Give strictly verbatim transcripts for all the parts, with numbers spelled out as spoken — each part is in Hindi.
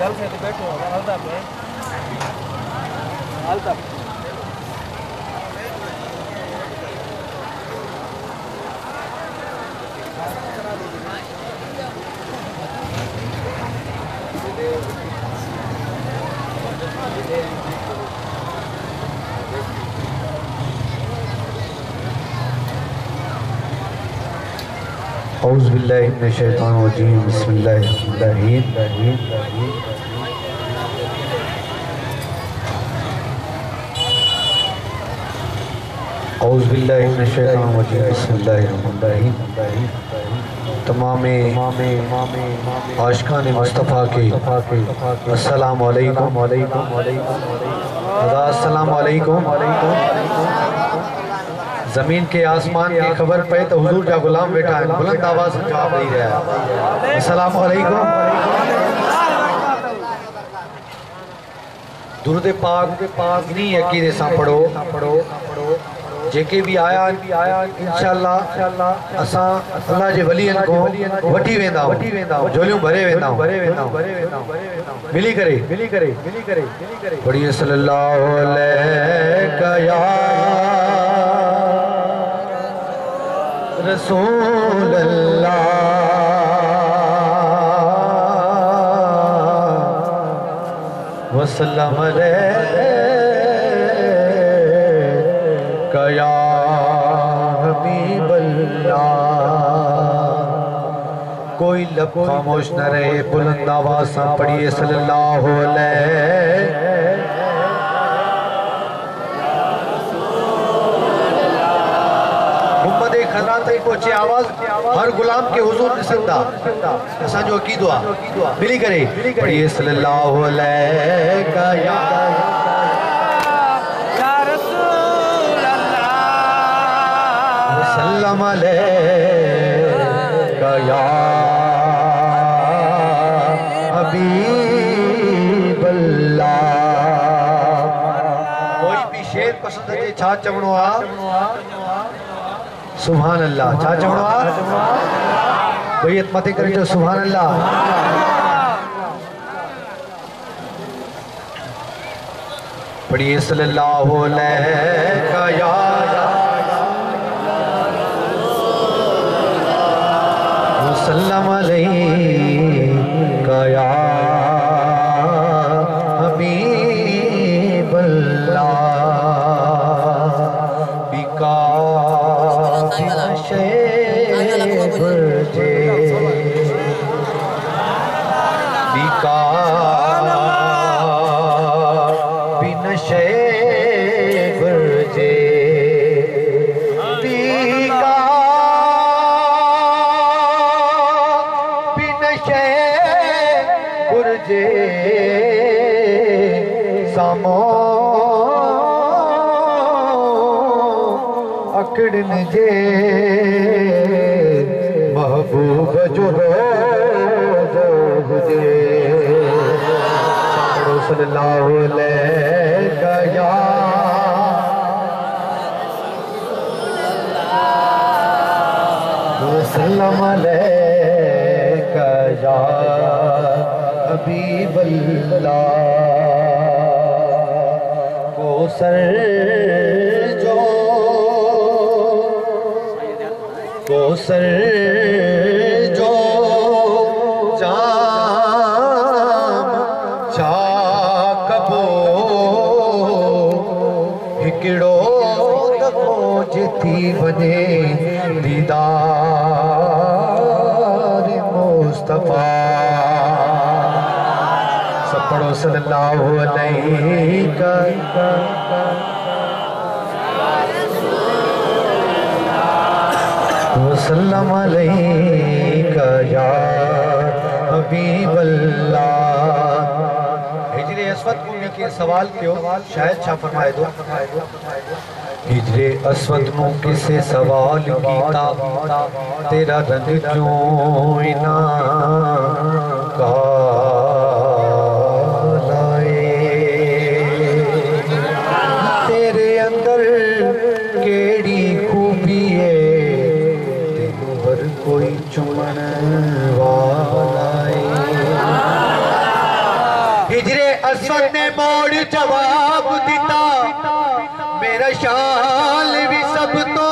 जल से तो बैठो हल्दा पे हल्दा औज़ु बिल्लाहि मिनश शैतानिर रजीम बिस्मिल्लाहिर रहमानिर रहीम। औज़ु बिल्लाहि मिनश शैतानिर रजीम बिस्मिल्लाहिर रहमानिर रहीम। तमाम आशिकान मुस्तफ़ा के अस्सलामु अलैकुम। अस्सलामु अलैकुम। ज़मीन के आसमान की खबर पे तो हुजूर का गुलाम बैठा है, बुलंद आवाज़ से जवाब दे रहा है अस्सलामु अलैकुम। दुरूद पाक पाक नहीं अकीदे सां पढ़ो पढ़ो जेके भी आया इंशाअल्लाह असां अल्लाह जे वलियन को वठी वेंदा झोलियूं भरे वेंदा मिली करे मिली करे मिली करे पढ़िए सल्लल्लाहु अलैहि या रसूल अल्लाह वसल्लम अलैका या हबीब अल्लाह। कोई लब खामोश न रहे, बुलंद आवाज़ से पढ़िए सल्लल्लाहु अलैहि। खतरा तक पहुंचे आवाज हर गुलाम के हुजूर दिसंदा असा जो अकीदो आ मिली करे पढ़िए सल्लल्लाहु अलैका या रसूल अल्लाह वसल्लम अलैका या हबीब अल्लाह। कोई भी शेर पसंद है छा चवणो आ सुभान अल्लाह छा चवणो आ कोई मत करे जो सुभान अल्लाह। पढ़िए सल्लल्लाहु अलैका या वसल्लम अलैका या हबीब अल्लाह। बिका अकड़न जे महबूब जो रोज़ो हुजे सल्लल्लाहु अलैका या वसल्लम अलैका या हबीब अल्लाह। कोसर जो कोसर जो जाम चाकबो हिकिड़ो दफ़ो जिथी वञे दीदार मुस्तफ़ा। सब पढ़ो सल्लल्लाहु अलैहि वसल्लम अलैका या हबीब अल्लाह। हिजरे अस्वद को के सवाल क्यों शायद छा फरमाए दो हिजरे अस्वद नु किसे सवाल कीता तेरा रंग क्यों इना कालाए तेरे अंदर केड़ी खूबी है कोई चुमन वाला हसन ने मोड़ जवाब दिता, मेरा शाल भी सब तो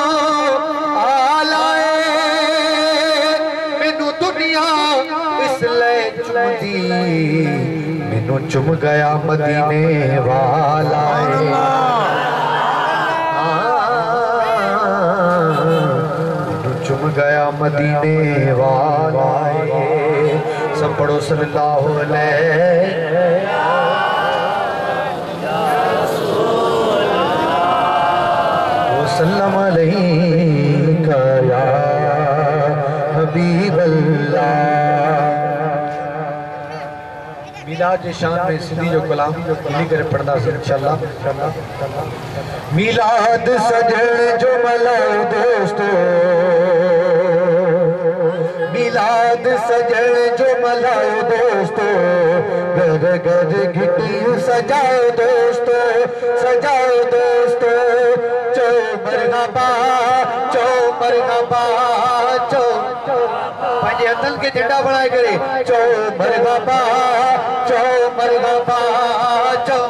आला है, मैनू दुनिया इसलिए चुमदी, मैनू चुम गया मदीने वाला है। चुम गया मदीने वाला है। सब पढ़ो सल्लल्लाहु अलैहि वसल्लम अलैका या हबीबल्लाह। मिलाद के शान में सिंधी जो कलाम मिली करे पढ़दा से इंशाअल्लाह। मिलाद सजण जो मलाओ दोस्तों, मिलाद सजण जो मलाओ दोस्तों, घर घर घिटियूं सजाओ दोस्तों, सजाओ दोस्तों, चो मरहबा चो मरहबा चो, पंहिंजे हथनि खे झंडा बणाए करे चो मरहबा चो मरहबा चो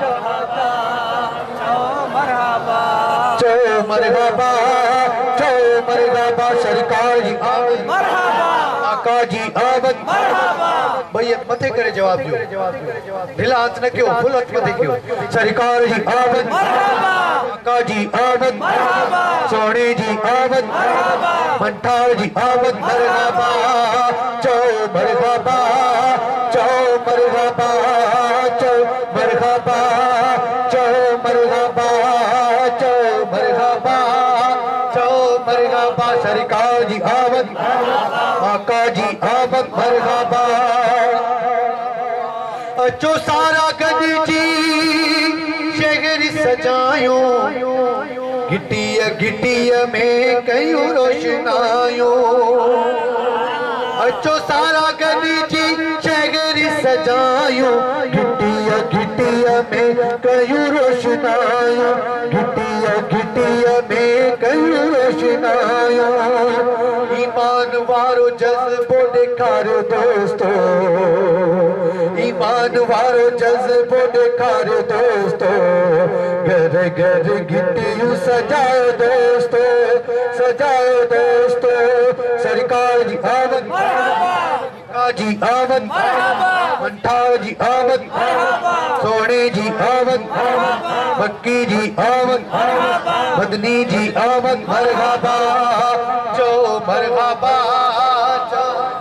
चो मरहबा चो मरहबा। सरकार जी आमद, आका जी आमद। भाई मथे करे जवाब दियो, ढिला हाथ न क्यों, फुल हाथ मथे क्यों। सरकार जी आमद, आका जी आमद, सोने जी आमद, मंठार जी आमद। मरहबा चो मरहबा चो मरहबा चो मरहबा चो मरहबा चो मरहबा चो मरहबा। सरकार जी आमद, आका जी आमद। मरहबा अचो सारा गॾिजी शहर सजायो, घिटीअ घिटीअ में कयूं रोशनायो। अचो सारा गॾिजी शहर सजायो, घिटीअ घिटीअ में कयूं रोशनायो, घिटीअ घिटीअ में कयूं रोशनायो। ईमान वारो जज़्बो ॾेखारो दोस्तों, ईमान वारो जज़्बो ॾेखारो दोस्तों, घर घर घिटियूं सजाओ दोस्तों, सजाओ दोस्तों। सरकार जी आमद, आका जी आमद, मंठार जी आमद, सोने जी आमद, मक्की जी आमद, मदनी जी आमद। मरहबा चो मरहबा चो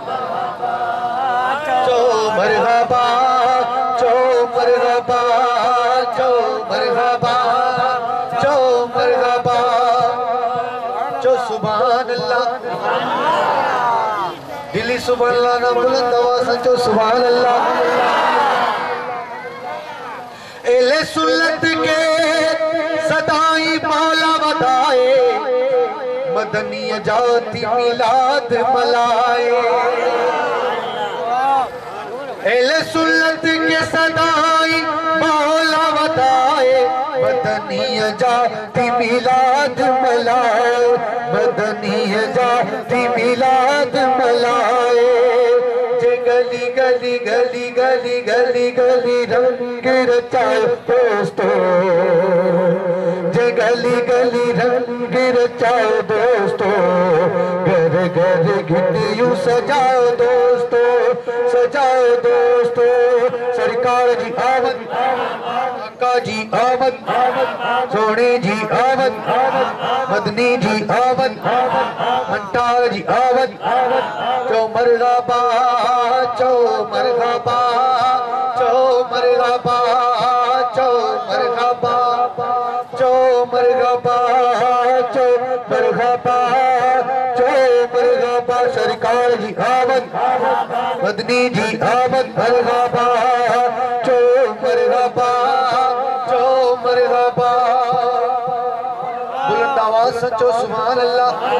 चो मरहबा चो मरहबा चो मरहबा चो मरहबा चो सुभान अल्लाह। दिल्ली सुभान अल्लाह ना बुलंद आवाज़ से चो सुभान अल्लाह। एले सुन्नत के सदाई मौला वधाए, मदनी जाती मिलाद मलाए। एले सुन्नत के सदाई मौला वधाए, मदनी जाती मिलाद मलाए, मदनी जाती मिलाद मलाए। जे गली गली गली गली गली गली रंग रचाए दोस्तों, जे गली गली रंग रचाओ दोस्तों, घर घर घिटियूं सजाओ दोस्तों, सजाओ दोस्तों। सरकार जी आमद, आका जी आमद, सोने जी आमद, मदनी जी आमद, मंठार जी आमद। चो मरहबा चो मरहबा चो मरहबा चो मरहबा चो मरहबा चो मरहबा चो मरहबा। सरकार जी आमद, मदनी जी आमद। मरहबा चो मरहबा चो मरहबा। बुलंद आवाज़ सचो सुभान अल्लाह।